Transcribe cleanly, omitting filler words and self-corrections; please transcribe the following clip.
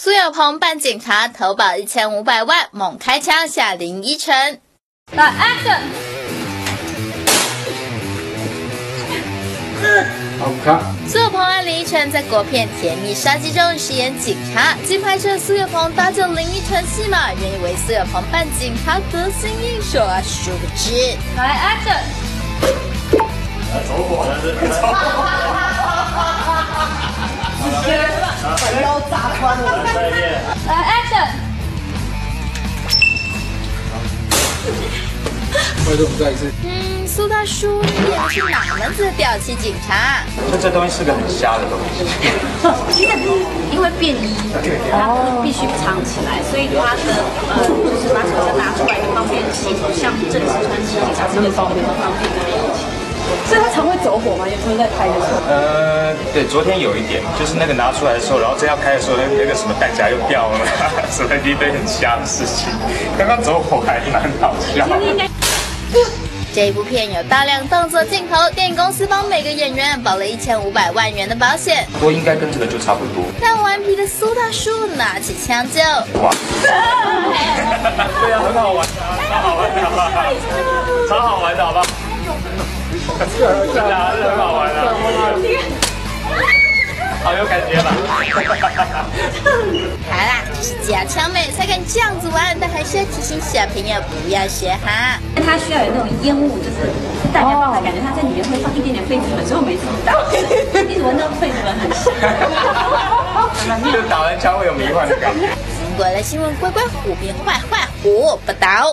苏有朋扮警察投保1500万，猛开枪吓林依晨。 来 ，Action！ 好看。 苏有朋和林依晨在国片《甜蜜杀机》中饰演警察，经拍摄苏有朋搭救林依晨戏码，原以为苏有朋扮警察得心应手啊，殊不知。 来 ，Action！ 走火了，直接把腰砸穿了。再见。 来 ，Action！ 快都不再一次。 苏大叔，你演的是哪门子的屌气警察？ 就这东西是个很瞎的东西。 其实因为便衣，它必须藏起来，所以它的就是把手机拿出来的方便性，不像正式穿警察那么方便的事情。 所以他常会走火吗？也不是在拍的时候。 对，昨天有一点，就是那个拿出来的时候，然后真要开的时候，那个什么弹夹又掉了，什么一堆很瞎的事情。刚刚走火还蛮好笑。 这部片有大量动作镜头，电影公司帮每个演员保了1500万元的保险。 不过应该跟这个就差不多。 但顽皮的苏大叔拿起枪就哇！对啊，很好玩的，超好玩的，好吧？超好玩的，好吧？是啊，是很好玩的。好有感觉吧？ 好啦，只是假枪妹才敢这样子玩，但还是要提醒小朋友不要学哈。 它需要有那种烟雾，就是大家放的感觉，它在里面会放一点点痱子粉，所以我每次打，一直闻到痱子粉很香。 就打完枪会有迷幻的感觉。 经过了新闻乖乖虎变坏坏虎报道。